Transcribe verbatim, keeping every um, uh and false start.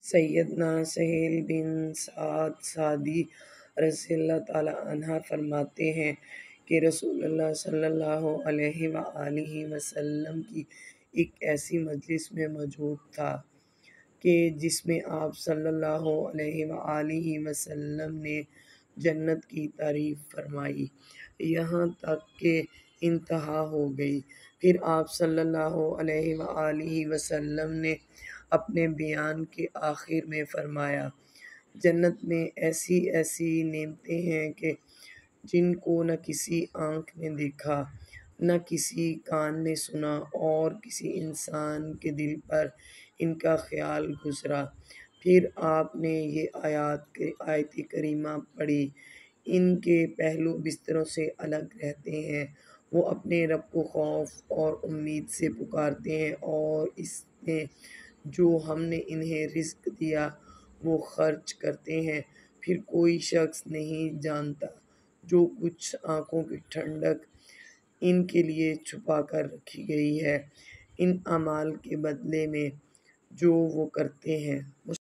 سیدنا سہیل بن سعد سعدی رضی اللہ تعالیٰ عنہ فرماتے ہیں کہ رسول اللہ صلی اللہ علیہ وآلہ وسلم کی ایک ایسی مجلس میں موجود تھا کہ جس میں آپ صلی اللہ علیہ وآلہ وسلم نے جنت کی تعریف فرمائی، یہاں تک کہ انتہا ہو گئی۔ پھر آپ صلی اللہ علیہ وآلہ وسلم نے اپنے بیان کے آخر میں فرمایا، جنت میں ایسی ایسی نعمتیں ہیں کہ جن کو نہ کسی آنکھ نے دیکھا، نہ کسی کان نے سنا اور کسی انسان کے دل پر ان کا خیال گزرا۔ پھر آپ نے یہ آیات آیت کریمہ پڑھی، ان کے پہلو بستروں سے الگ رہتے ہیں، وہ اپنے رب کو خوف اور امید سے پکارتے ہیں اور اس میں جو ہم نے انہیں رزق دیا وہ خرچ کرتے ہیں۔ پھر کوئی شخص نہیں جانتا جو کچھ آنکھوں کی ٹھنڈک ان کے لیے چھپا کر رکھی گئی ہے ان اعمال کے بدلے میں جو وہ کرتے ہیں۔